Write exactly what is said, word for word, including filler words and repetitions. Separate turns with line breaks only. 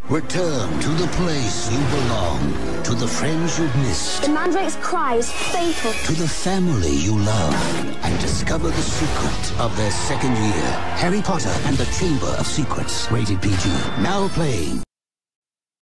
Return to the place you belong, to the friends you've missed.
The Mandrake's cry is fatal.
To the family you love, and discover the secret of their second year. Harry Potter and the Chamber of Secrets, rated P G. Now playing.